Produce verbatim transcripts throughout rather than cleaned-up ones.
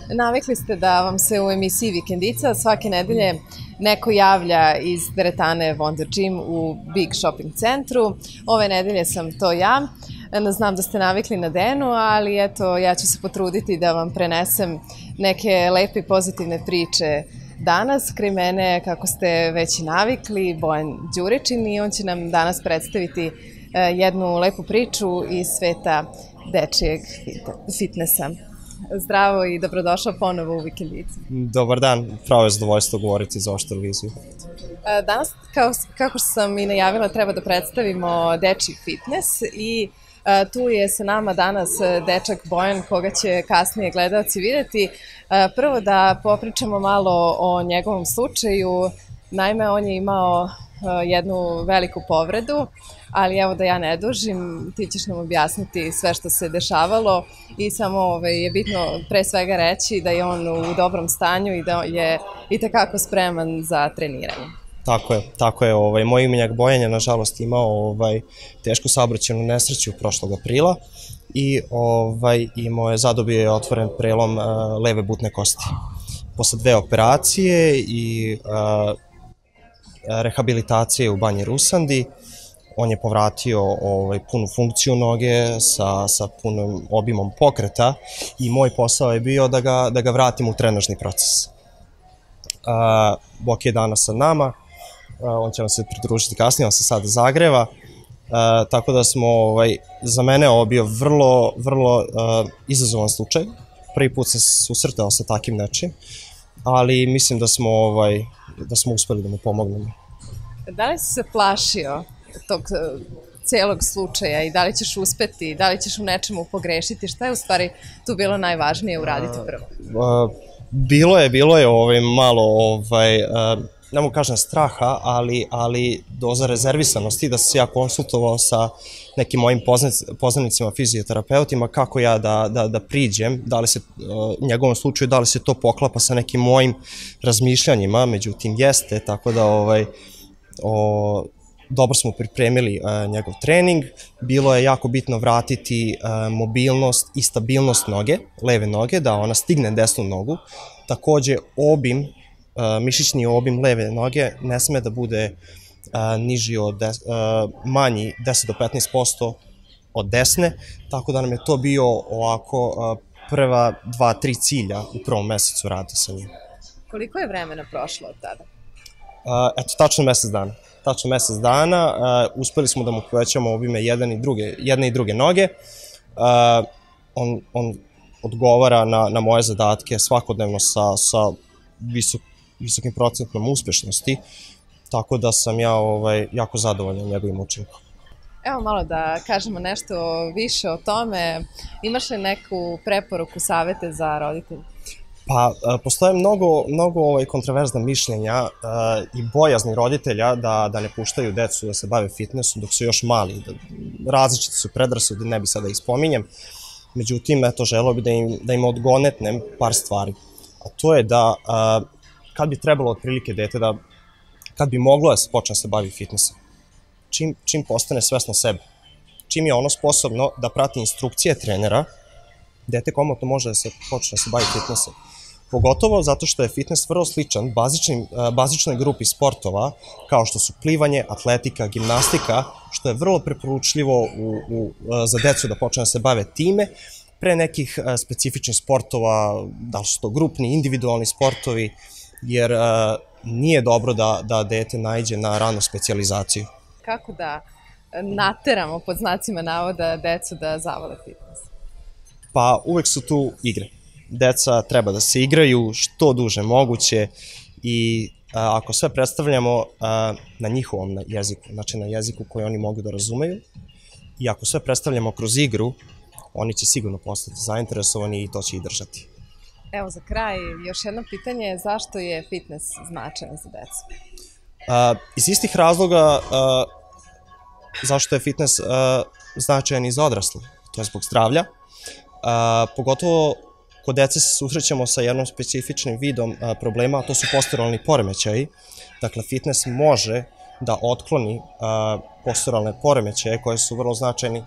Navikli ste da vam se u emisiji Vikendica svake nedelje neko javlja iz teretane Wonder Gym u Big Shopping centru. Ove nedelje sam to ja. Znam da ste navikli na Denu, ali eto, ja ću se potruditi da vam prenesem neke lepe i pozitivne priče danas. Kraj mene, kako ste već i navikli, Bojan Đuričin, i on će nam danas predstaviti jednu lepu priču iz sveta dečijeg fitnessa. Zdravo i dobrodošao ponovo u Vikendicu. Dobar dan, pravo je zadovoljstvo govoriti za ovu televiziju. Danas, kako sam i najavila, treba da predstavimo dečiji fitness i tu je sa nama danas dečak Bojan, koga će kasnije gledaoci videti. Prvo da popričamo malo o njegovom slučaju. Naime, on je imao jednu veliku povredu, ali evo da ja ne dužim, ti ćeš nam objasniti sve što se dešavalo i samo je bitno pre svega reći da je on u dobrom stanju i da je itekako spreman za treniranje. Tako je, tako je. Moj imenjak Bojan je nažalost imao tešku saobraćajnu nesreću prošlog aprila i imao je, zadobio je otvoren prelom leve butne kosti. Posle dve operacije i rehabilitacije u Banji Rusandi, on je povratio punu funkciju noge sa punom obimom pokreta i moj posao je bio da ga vratim u trenažni proces. Bok je danas sa nama, on će vam se pridružiti kasnije, on se sada zagreva, tako da smo, za mene ovo bio vrlo, vrlo izazovan slučaj. Prvi put se susretao sa takim nečim, ali mislim da smo uspeli da mu pomognemo. Da li si se plašio tog celog slučaja i da li ćeš uspeti, da li ćeš u nečemu pogrešiti? Šta je u stvari tu bilo najvažnije uraditi prvo? Bilo je, bilo je malo, ne mogu kažem straha, ali doza rezervisanosti da sam se ja konsultovao sa nekim mojim poznanicima, fizioterapeutima, kako ja da priđem, da li se, u njegovom slučaju, da li se to poklapa sa nekim mojim razmišljanjima, međutim jeste, tako da dobro smo pripremili njegov trening. Bilo je jako bitno vratiti mobilnost i stabilnost noge, leve noge, da ona stigne desnu nogu. Takođe, obim, mišićni obim leve noge ne sme da bude niži od, manji deset do petnaest posto od desne, tako da nam je to bio ovako prva dva, tri cilja u prvom mesecu rada sa njim. Koliko je vremena prošlo od tada? Eto, tačno mesec dana. Tačno mesec dana, uspeli smo da mu povećamo obime jedne i druge noge. On odgovara na moje zadatke svakodnevno sa visokim procentom uspešnosti, tako da sam ja jako zadovoljan njegovim učinkom. Evo malo da kažemo nešto više o tome. Imaš li neku preporuku, savete za roditelje? Pa, postoje mnogo kontraverzna mišljenja i bojazni roditelja da ne puštaju decu da se bave fitnessom dok su još mali. Različite su predrasude, ne bi sada ih spominjem. Međutim, eto, želeo bi da im odgonetnem par stvari. A to je da, kad bi trebalo otprilike dete da, kad bi moglo da se počne da se bavi fitnessom, čim postane svesno sebe, čim je ono sposobno da prati instrukcije trenera, dete komotno može da se počne da se bavi fitnessom. Pogotovo zato što je fitness vrlo sličan bazičnoj grupi sportova, kao što su plivanje, atletika, gimnastika, što je vrlo preporučljivo za decu da počne da se bave time, pre nekih specifičnih sportova, da li su to grupni, individualni sportovi, jer nije dobro da dete naiđe na ranu specijalizaciju. Kako da nateramo, pod znacima navoda, decu da zavole fitness? Pa uvek su tu igre. Deca treba da se igraju što duže moguće i ako sve predstavljamo na njihovom jeziku, znači na jeziku koji oni mogu da razumeju, i ako sve predstavljamo kroz igru, oni će sigurno postati zainteresovani i to će i držati. Evo za kraj, još jedno pitanje je zašto je fitness značajan za decu? Iz istih razloga zašto je fitness značajan i za odrasle, to je zbog zdravlja. Pogotovo kod dece se susrećemo sa jednom specifičnim vidom problema, a to su posturalni poremećaji. Dakle, fitness može da otkloni posturalne poremećaje koji su vrlo značajni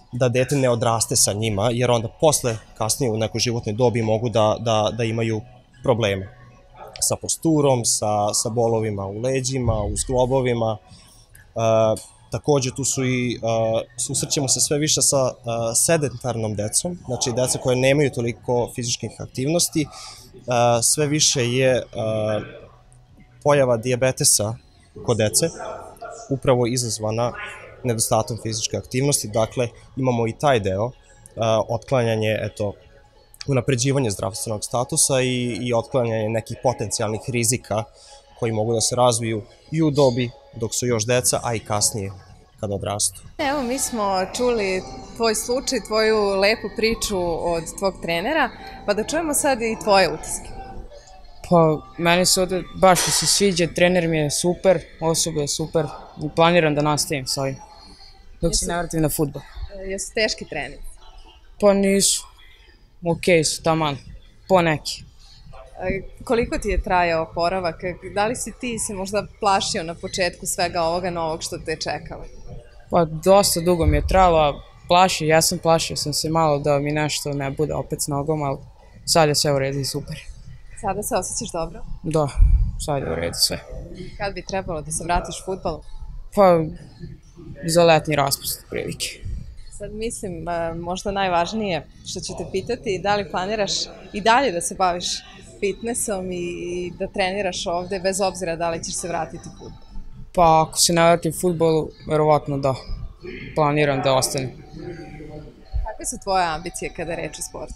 da dete ne odraste sa njima, jer onda posle, kasnije u nekoj životnoj dobi mogu da, da, da imaju probleme sa posturom, sa, sa bolovima u leđima, u zglobovima. Uh, takođe tu su i, uh, susrećemo se sve više sa uh, sedentarnom decom, znači deca koje nemaju toliko fizičkih aktivnosti, uh, sve više je uh, pojava dijabetesa kod dece, upravo izazvana nedostatom fizičke aktivnosti, dakle imamo i taj deo, uh, otklanjanje, eto, unapređivanje zdravstvenog statusa i, i otklanjanje nekih potencijalnih rizika koji mogu da se razviju i u dobi dok su još deca, a i kasnije kada odrastu. Evo, mi smo čuli tvoj slučaj, tvoju lepu priču od tvog trenera, pa da čujemo sad i tvoje utiske. Pa, meni se ovde baš mi se sviđa, trener mi je super, osoba je super i planiram da nastavim s ovim, dok se ne vratim na fudbal. Jesu teški trening? Pa nisu, okej su, taman, po neki. Koliko ti je trajao oporavak? Da li si ti se možda plašio na početku svega ovoga novog što te je čekalo? Pa dosta dugo mi je trajalo, plašio, ja sam plašio sam se malo da mi nešto ne bude opet s nogom, ali sad je sve u redu i super. Sada se osjećaš dobro? Da, sad je u redu sve. Kad bi trebalo da se vratiš fudbalu? Pa, za letnji raspust, prilike. Sad mislim, možda najvažnije što ću te pitati, da li planiraš i dalje da se baviš fitnessom i da treniraš ovde, bez obzira da li ćeš se vratiti u fudbal? Pa ako se ne vratim u fudbalu, verovatno da. Planiram da ostanem. Kakve su tvoje ambicije kada je reč o sportu?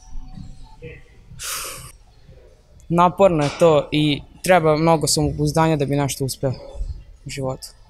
Naporno je to i treba mnogo samopouzdanja da bi nešto uspeo u životu.